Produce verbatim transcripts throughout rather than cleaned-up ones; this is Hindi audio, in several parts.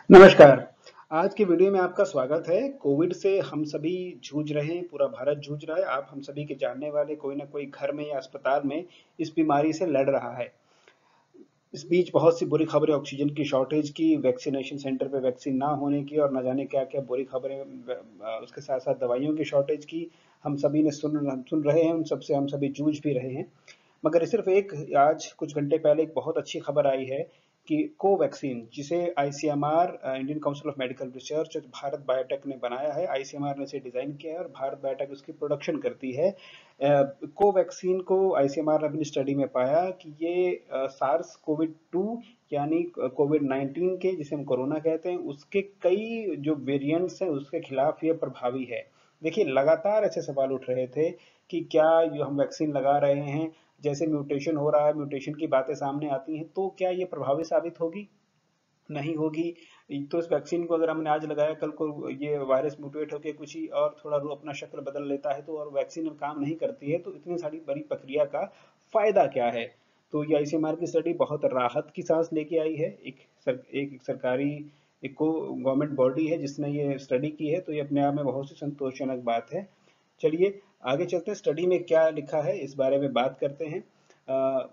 नमस्कार। आज की वीडियो में आपका स्वागत है। कोविड से हम सभी जूझ रहे हैं, पूरा भारत जूझ रहा है। आप हम सभी के जानने वाले कोई ना कोई घर में या अस्पताल में इस बीमारी से लड़ रहा है। इस बीच बहुत सी बुरी खबरें ऑक्सीजन की शॉर्टेज की, वैक्सीनेशन सेंटर पे वैक्सीन ना होने की और न जाने क्या-क्या बुरी खबरें अ, उसके साथ-साथ दवाइयों की शॉर्टेज की हम सभी ने सुन हम सुन रहे हैं, उन सबसे हम सभी जूझ भी रहे हैं। मगर सिर्फ एक आज कुछ घंटे पहले एक बहुत अच्छी खबर आई है कि कोवैक्सीन जिसे ICMR Indian Council of Medical Research और भारत बायोटेक ने बनाया है, आईसीएमआर ने इसे डिजाइन किया है और भारत बायोटेक उसकी प्रोडक्शन करती है। कोवैक्सीन को आईसीएमआर ने अपनी स्टडी में पाया कि ये सार्स कोविड टू यानी कोविड नाइनटीन के, जिसे हम कोरोना कहते हैं, उसके कई जो वेरिएंट्स हैं उसके खिलाफ ये प्रभावी है। देखिए, लगातार ऐसे सवाल उठ रहे थे कि क्या जो हम वैक्सीन लगा रहे हैं, जैसे म्यूटेशन हो रहा है, म्यूटेशन की बातें सामने आती हैं, तो क्या ये प्रभावी साबित होगी? नहीं होगी। तो इस वैक्सीन को अगर हमने आज लगाया, कल को ये वायरस म्यूटेट होकर कुछ ही और थोड़ा रू अपना शक्ल बदल लेता है तो और वैक्सीन काम नहीं करती है, तो इतनी सारी बड़ी प्रक्रिया का फायदा क्या है? तो ये आईसीएमआर की स्टडी बहुत राहत की सांस लेके आई है। एक सर, एक सरकारी एक को गवर्नमेंट बॉडी है जिसने ये स्टडी की है, तो ये अपने आप में बहुत सी संतोषजनक बात है। चलिए आगे चलते हैं, स्टडी में क्या लिखा है इस बारे में बात करते हैं। अ,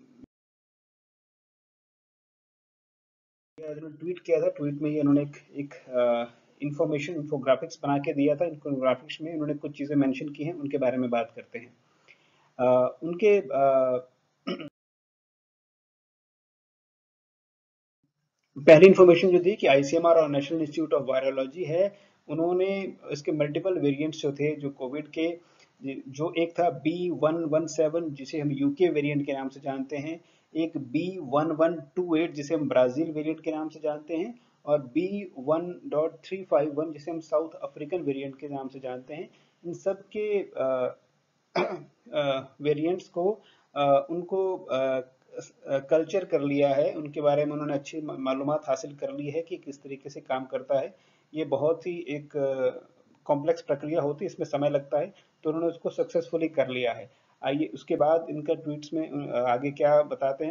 इन्होंने ट्वीट किया था, ट्वीट में ये इन्होंने एक एक इंफॉर्मेशन इंफोग्राफिक्स बना के दिया था। इंफोग्राफिक्स में इन्होंने कुछ चीज़ें मेंशन की हैं, उनके बारे में बात करते हैं। अ, उनके अ, पहली इंफॉर्मेशन जो दी कि आईसीएमआर और नेशनल इंस्टीट्यूट ऑफ वायरोलॉजी है, उन्होंने इसके मल्टीपल वेरिएंट्स जो थे जो कोविड के, जो एक था बी वन वन सेवन जिसे हम यूके वेरिएंट के नाम से जानते हैं, एक B one one two eight जिसे हम ब्राजील वेरिएंट के नाम से जानते हैं, और B one dot three five one जिसे हम साउथ अफ्रीकन वेरिएंट के नाम से जानते हैं। इन सब के वेरिएंट्स को अ, उनको कल्चर कर लिया है, उनके बारे में उन्होंने अच्छी मालूमात हासिल कर ली है कि किस तरीके से काम करता है। ये बहुत ही एक कॉम्प्लेक्स प्रक्रिया होती है, इसमें समय लगता है, तो उन्होंने उसको सक्सेसफुली कर लिया है। आइए उसके बाद इनका ट्वीट्स में अ, आगे क्या बताते हैं।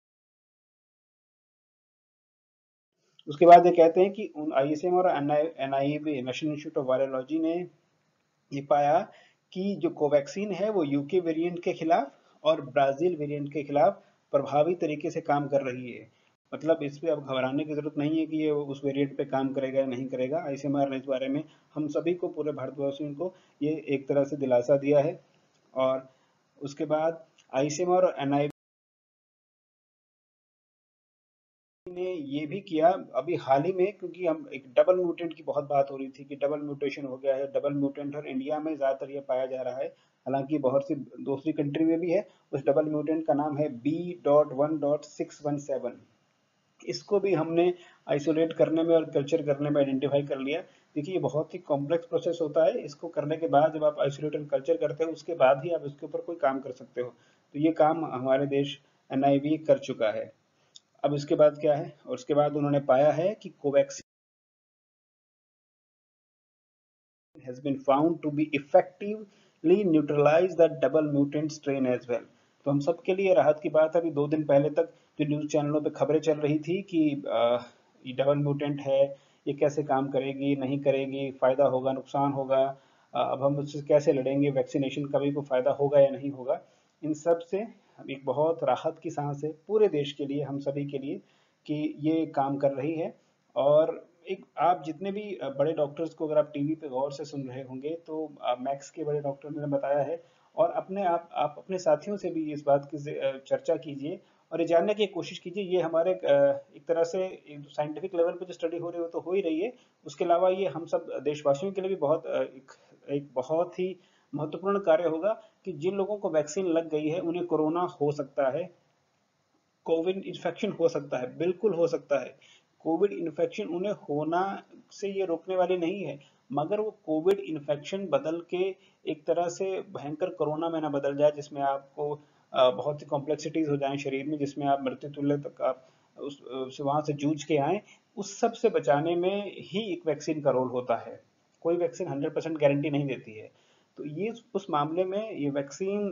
उसके बाद ये कहते हैं कि आईएसएम और NIV National Institute of Virology ने ये पाया कि जो कोवैक्सीन है वो यूके वेरिएंट के खिलाफ और ब्राजील वेरिएंट के खिलाफ प्रभावी तरीके से काम कर रही है। मतलब इस पे अब घबराने की जरूरत नहीं है कि ये उस वेरिएंट पे काम करेगा या नहीं करेगा। आईसीएमआर ने इस बारे में हम सभी को, पूरे भारतवासियों को ये एक तरह से दिलासा दिया है। और उसके बाद आईसीएमआर और एनआई ने ये भी किया अभी हाल ही में, क्योंकि हम एक डबल म्यूटेंट की बहुत बात हो रही थी कि डबल म्यूटेशन हो गया है, डबल म्यूटेंट, और इंडिया में ज्यादातर ये पाया जा रहा है, हालांकि बहुत सी दूसरी कंट्री में भी है। उस डबल म्यूटेंट का नाम है B dot one dot six one seven. इसको भी हमने आइसोलेट करने में और कल्चर करने में आइडेंटिफाई कर लिया। देखिए, ये बहुत ही कॉम्प्लेक्स प्रोसेस होता है। इसको करने के बाद जब आप आइसोलेट और कल्चर करते हो, उसके बाद ही आप इसके ऊपर कोई काम कर सकते हो। तो ये काम हमारे देश एनआईवी कर चुका है। अब इसके बाद क्या है, और उसके बाद उन्होंने पाया है कि Covaxin has been found to be effectively neutralize the double mutant strain as well। तो हम सब के लिए राहत की बात है। अभी दो दिन पहले तक जो न्यूज चैनलों पे खबरें चल रही थी कि आ, ये डबल म्यूटेंट है, ये कैसे काम करेगी, नहीं करेगी, फायदा होगा, नुकसान होगा, आ, अब हम उससे कैसे लड़ेंगे, वैक्सीनेशन का भी कोई फायदा होगा या नहीं होगा। इन सब से एक बहुत राहत की सांस है पूरे देश के लिए, हम सभी के लिए, कि ये काम कर रही है। और एक आप जितने भी अ, बड़े डॉक्टर्स को अगर आप टीवी पे गौर से सुन रहे होंगे, तो अ, मैक्स के बड़े डॉक्टर ने बताया है, और अपने आप आप अपने साथियों से भी इस बात की अ, चर्चा कीजिए और ये जानने की कोशिश कीजिए। ये हमारे अ, एक तरह से एक साइंटिफिक लेवल पे जो स्टडी हो रही हो तो हो ही रही है, उसके अलावा ये हम सब देशवासियों के लिए भी बहुत अ, एक, एक बहुत ही महत्वपूर्ण कार्य होगा कि जिन लोगों को वैक्सीन लग गई है उन्हें कोरोना हो सकता है, कोविड इन्फेक्शन हो सकता है, बिल्कुल हो सकता है। कोविड इन्फेक्शन उन्हें होना से ये रोकने वाली नहीं है, मगर वो कोविड इन्फेक्शन बदल के एक तरह से भयंकर कोरोना में ना बदल जाए, जिसमें आपको अ, बहुत सी कॉम्प्लेक्सिटीज हो जाएं शरीर में, जिसमें आप मृत्यु तुल्य तक आप उस अ, वहां से जूझ के आए। उस सब से बचाने में ही एक वैक्सीन का रोल होता है। कोई वैक्सीन हंड्रेड परसेंट गारंटी नहीं देती है। तो ये उस मामले में ये वैक्सीन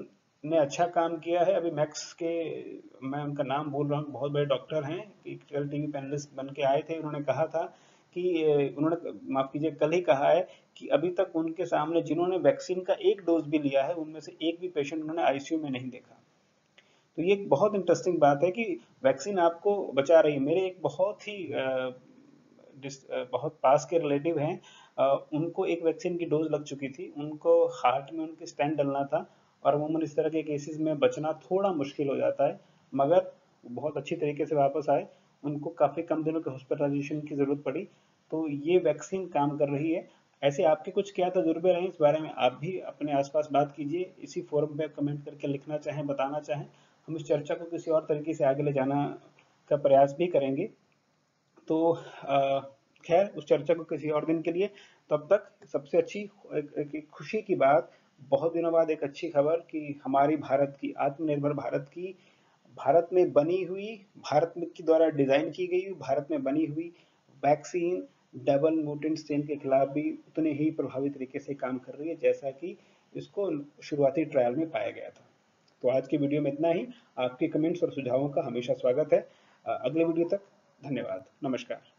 ने अच्छा काम किया है। अभी मैक्स के, मैं उनका नाम बोल रहा हूँ, बहुत बड़े डॉक्टर हैं, एक कल टीवी पैनलिस्ट बन के आए थे। उन्होंने कहा था कि अ, उन्होंने माफ कीजिए कल ही कहा है कि अभी तक उनके सामने जिन्होंने वैक्सीन का एक डोज भी लिया है उनमें से एक भी पेशेंट उन्होंने आईसीयू में नहीं देखा। तो ये एक बहुत इंटरेस्टिंग बात है कि वैक्सीन आपको बचा रही है। मेरे एक बहुत ही अ, जिस अ, बहुत पास के रिलेटिव हैं, अ, उनको एक वैक्सीन की डोज लग चुकी थी, उनको हार्ट में उनके स्टेंट डलना था, और अमूमन इस तरह के केसेस में बचना थोड़ा मुश्किल हो जाता है, मगर बहुत अच्छी तरीके से वापस आए। उनको काफ़ी कम दिनों के हॉस्पिटलाइजेशन की ज़रूरत पड़ी। तो ये वैक्सीन काम कर रही है। ऐसे आपके कुछ क्या तजुर्बे रहे इस बारे में, आप भी अपने आसपास बात कीजिए, इसी फोरम पे कमेंट करके लिखना चाहें, बताना चाहें। हम इस चर्चा को किसी और तरीके से आगे ले जाना का प्रयास भी करेंगे। तो अ, खैर उस चर्चा को किसी और दिन के लिए। तब तक सबसे अच्छी एक, एक, एक खुशी की बात, बहुत दिनों बाद एक अच्छी खबर कि हमारी भारत की, आत्मनिर्भर भारत की, भारत में बनी हुई, भारत में के द्वारा डिजाइन की गई, भारत में बनी हुई वैक्सीन डबल म्यूटेंट स्ट्रेन के खिलाफ भी उतने ही प्रभावी तरीके से काम कर रही है जैसा कि इसको शुरुआती ट्रायल में पाया गया था। तो आज की वीडियो में इतना ही। आपके कमेंट्स और सुझावों का हमेशा स्वागत है। अ, अगले वीडियो तक धन्यवाद, नमस्कार।